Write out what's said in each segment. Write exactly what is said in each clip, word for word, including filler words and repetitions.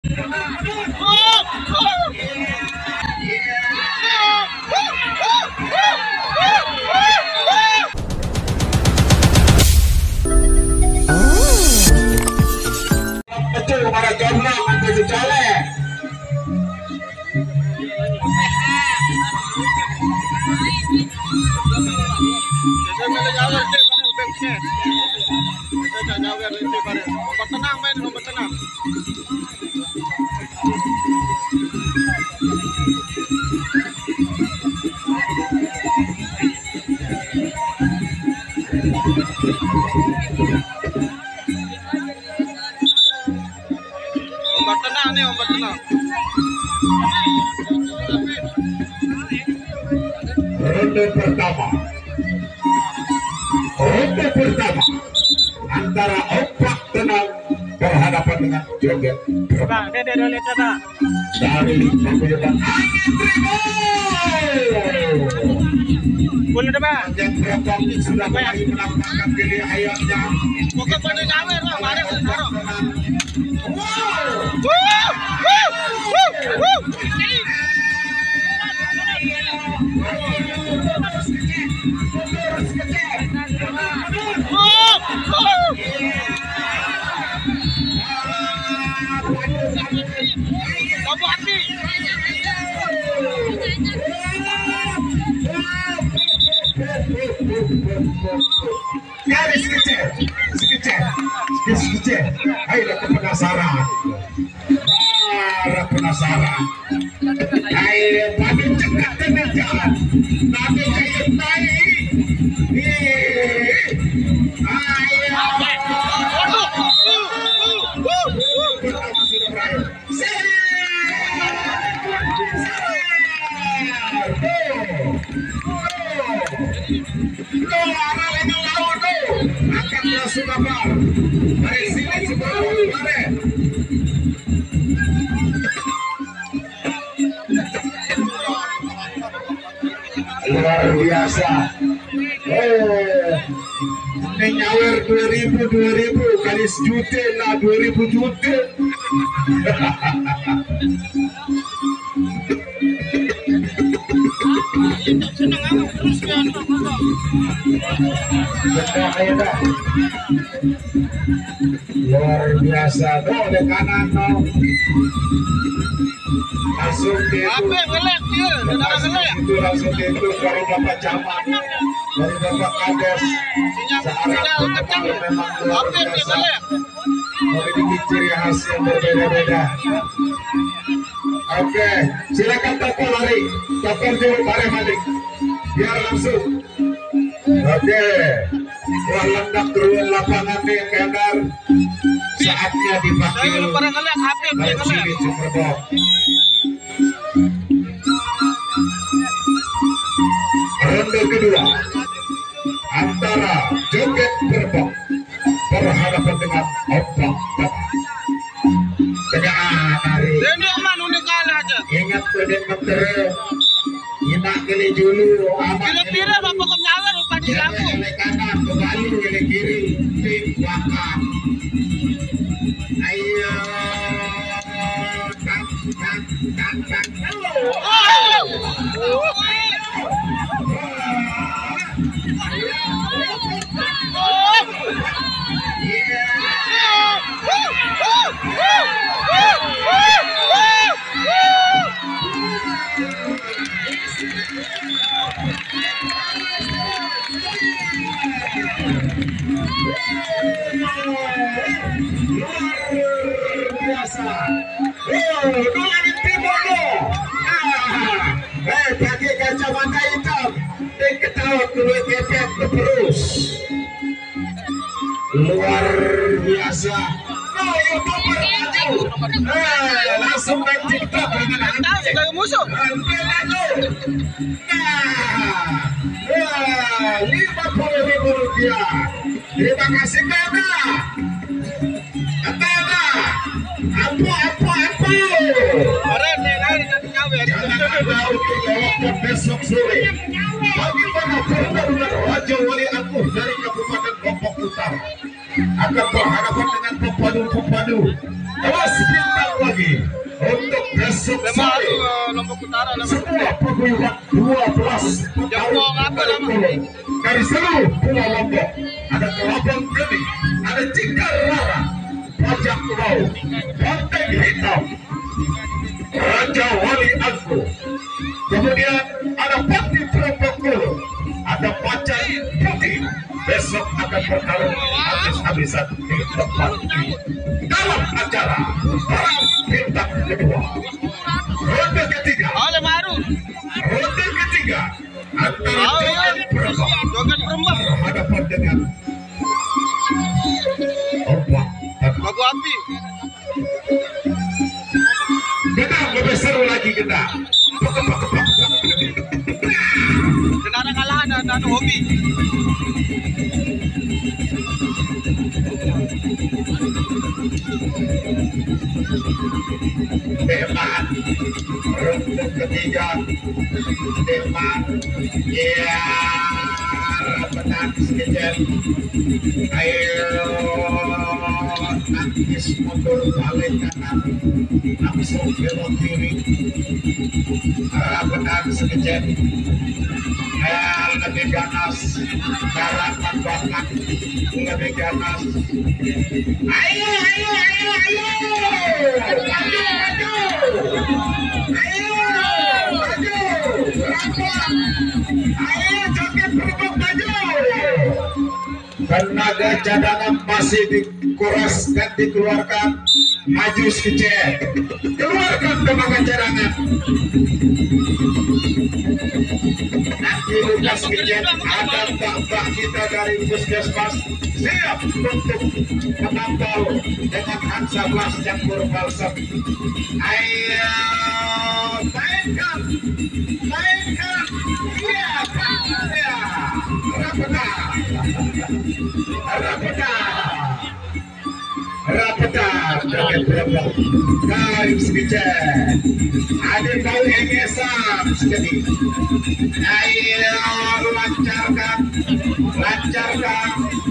Para jomblo menuju Cale. Tenang main, nomor tenang. Ombak tenang nih, ombak tenang. Ronde pertama. Ronde pertama antara ombak tenang berhadapan dengan joget. Bang, dia dia lihat coba. Dari paguyuban angin Trimo. Boleh dah bang. Yang berapa sudah mulai menampakkan diri ayamnya. Pokok pada nyawer bang, mari kita taruh. Wow. Garis kecil, kecil, kecil. Ayo penasaran, marah penasaran. Ayo pada cekat dengan jalan, tapi kayak naik. Ayo. Pertama sudah berakhir. Akan masuk kapal dari sini sebelum kemarin. Luar biasa. Eh, ini nyawer dua ribu dua ribu kali sejuta lah dua ribu juta. Luar biasa. Oh, di kanan no. Langsung dia Apa ngelek dia? Saudara ngelek. itu langsung dia itu dari Bapak Camat, dari Bapak Kades. Sinyal kencang. Apa dia ngelek? Memiliki ciri khas yang berbeda-beda. Oke, silakan toko lari, toko dulu bareng mandi, biar langsung. Oke, wah lendak turun lapangan nih Kendar. Saatnya dipakai. Saya lupa ngelek, H P dia ngelek. Superbox. Ronde kedua antara joget berbok berhadapan dengan ombak tengah. Tegaan dari. Dia ni aman unik kalah aja. Ingat kuden menteri ina kali dulu aman Kira-kira bapak kau nyawer lupa di jangan lampu. oleh kanan kembali oleh kiri tim wakam. Ayo tak tak tak tak biasa. Oh, dua di timur lo. Eh, pakai kacamata hitam. Dan ketawa dulu kepet terus. Luar biasa. Oh, YouTuber maju. Eh, langsung main TikTok dengan Tahu anjing. sebagai musuh. Nah, lima puluh ribu rupiah. Terima kasih Bana. Bana, apa apa apa. Orang ni lain jadi nyawer. Jangan ada untuk lewatkan besok sore. Bagaimana pertarungan Raja Wali Angkuh dari Kabupaten Lombok Utara akan berhadapan dengan pepadu-pepadu. Awas bintang lagi. untuk besok Memang sore. aku eh, Lombok Utara lah. Sebuah paguyuban dua belas Jempol apa nama? dari seluruh Pulau Lombok. Ada Kelabang Geni, ada Cikar Rara, Bajak Laut, Banteng Hitam, Raja Wali Angku. Kemudian ada Pati Protokol, ada Macan Putih. Besok akan bertarung habis-habisan di tempat ini. Dalam acara perang bintang kedua, ronde ketiga, Oleh Maru. ronde ketiga antara Oh, iya. Joget Perembang Joget Perembang. berhadapan dengan Ombak dan Bagu api. Gedang lebih seru lagi Gedang. Kenara kalah dan dan hobi. Depan ronde ketiga, Depan ya benar sedikit. Ayo tangkis mundur balik kanan, langsung belok kiri. Benar sedikit. Ya lebih ganas, garapan banget, lebih ganas. Ayo, ayo, ayo, ayo, maju, maju, ayo, maju, rapat, ayo Joget Perembang maju. Tenaga cadangan masih dikuras dan dikeluarkan. Maju sekecil, keluarkan tenaga cadangan. Nanti Lukas sekecil ada mbak-mbak kita dari Puskesmas siap untuk menambal dengan Hansa Blas campur balsam. Ayo mainkan, mainkan, iya, iya, rapeda, rapeda. Rapetar Joget Perembang garis kecil ada bau engesan sedikit. Ayo lancarkan, lancarkan,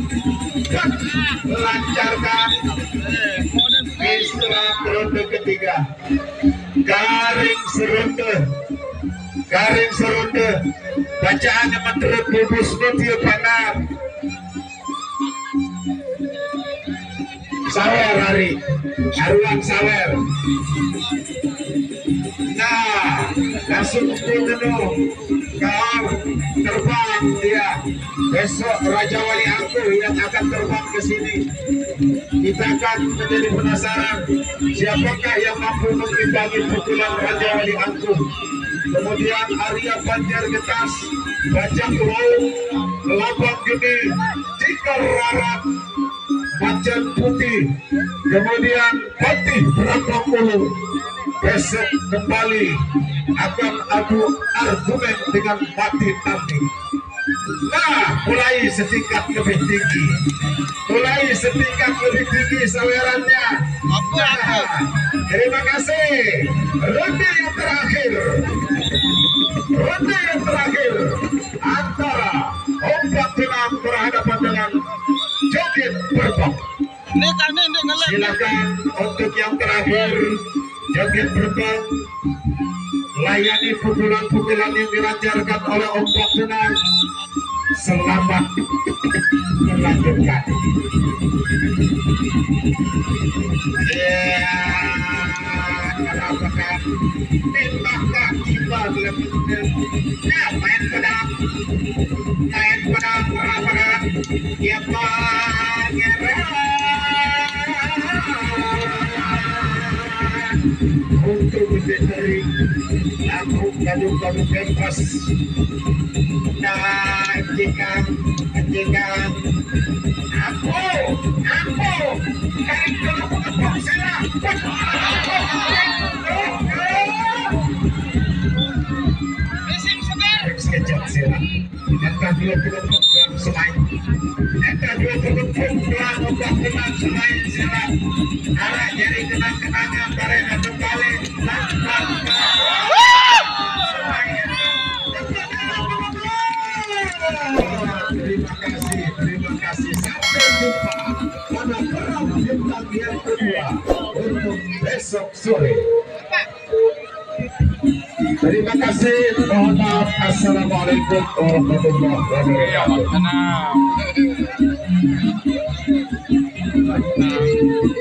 lancarkan. Istirahat ronde ketiga, garing seronde, garing seronde. Bacaannya menurut Bubus Nutil Pangar. Sawer hari, Aruan Sawer. Nah, langsung pukul dulu. Kau terbang dia. Besok Raja Wali Angku yang akan terbang ke sini. Kita akan menjadi penasaran siapakah yang mampu mengimbangi pukulan Raja Wali Angku. Kemudian Arya Banjar Getas, Bajak Laut, Kelabang Geni, Cikar Rara, Macan Putih, kemudian Pati Protokol. Besok kembali akan adu argumen dengan mati tanding. Nah, mulai setingkat lebih tinggi, mulai setingkat lebih tinggi sawerannya. Nah, terima kasih. Ronde yang terakhir, ronde yang terakhir antara Ombak Pinang berhadapan dengan Joget Perembang. Ini kan ini ngelak. Silakan untuk yang terakhir Joget Perembang layani pukulan-pukulan yang dilancarkan oleh Ombak Pinang. Selamat melanjutkan. Ya, kenapa tembak kaki balik. Ya, main pedang, main pedang, pedang. Ya, pangeran. Untuk menjadi aku kadu-kadu bebas. Nah, jika jika aku aku dari kelompok saya Mesin segar. sekejap sila antara dua kelompok yang selain antara dua kelompok yang Ombak Pinang selain sila arah jadi kenang-kenangan karena kembali lakukan. Terima kasih, terima kasih. Sampai jumpa pada perang bintang yang kedua untuk besok sore. Terima kasih. Mohon maaf. Assalamualaikum warahmatullahi wabarakatuh. Karena